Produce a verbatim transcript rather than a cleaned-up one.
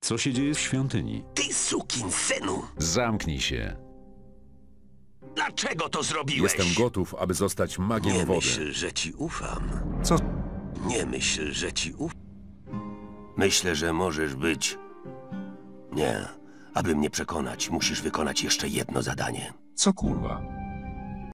Co się dzieje w świątyni? Ty sukinsynu! Zamknij się. Dlaczego to zrobiłeś? Jestem gotów, aby zostać magiem Nie wody. myśl, że ci ufam. Co? Nie myśl, że ci ufam. Myślę, że możesz być... Nie. Aby mnie przekonać, musisz wykonać jeszcze jedno zadanie. Co kurwa?